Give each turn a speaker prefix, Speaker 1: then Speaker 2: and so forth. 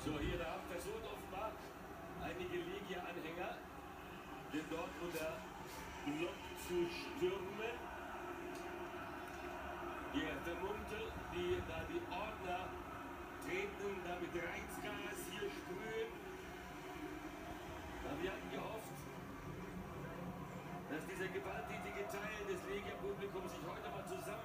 Speaker 1: So, hier, da versucht offenbar einige Legia-Anhänger den Dortmunder Block zu stürmen. Hier, der Munkel, die Ordner treten da mit Reizgas hier sprühen. Wir hatten gehofft, dass dieser gewalttätige Teil des Legia-Publikums sich heute mal